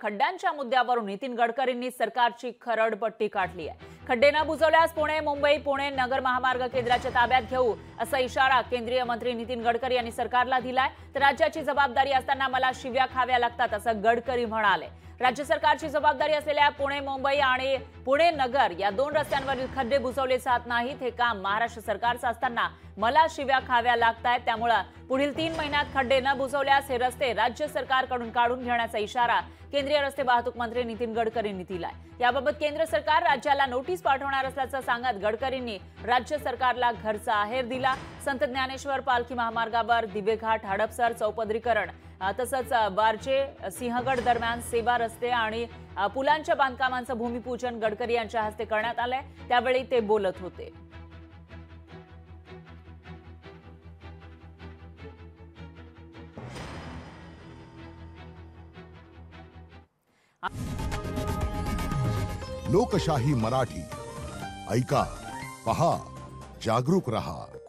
खड्ड्यांच्या मुद्द्यावरून नितीन गडकरींनी सरकारची खरडपट्टी काढली आहे। खड्डे न बुजवल्यास पुणे मुंबई पुणे नगर महामार्ग केंद्राच्या ताब्यात घेऊ असा इशारा केंद्रीय मंत्री नितीन गडकरी यांनी सरकारला दिलाय। तर राज्याची जबाबदारी असताना मला शिव्या खाव्या लागतात असं गडकरी म्हणाले। राज्य सरकारची जबाबदारी असलेल्या पुणे मुंबई आणि पुणे नगर या दोन रस्त्यांवरील खड्डे बुजवले जात नाहीत। हे काम महाराष्ट्र सरकारचं असताना मला शिव्या खाव्या लागतायत। त्यामुळे पुढील 3 महिन्यात खड्डे न बुजवल्यास हे रस्ते राज्य सरकारकडून काढून घेण्याचा इशारा केंद्रीय रस्ते वाहतूक मंत्री नितीन गडकरींनी दिलाय। याबाबत केंद्र सरकार राज्याला नोटीस पाठवणार असल्याचं सांगत गडकरींनी राज्य सरकारला घरचा आहेर दिला। संत ज्ञानेश्वर पालखी महामार्गावर दिवेघाट हडपसर चौपदरीकरण तसंच बारजे सिंहगड दरम्यान सेवा रस्ते आणि पुलांच्या बांधकामांचं भूमिपूजन गडकरी यांच्या हस्ते करण्यात आलंय। त्यावेळी ते बोलत होते। लोकशाही मराठी ऐका, पहा, जागरूक रहा।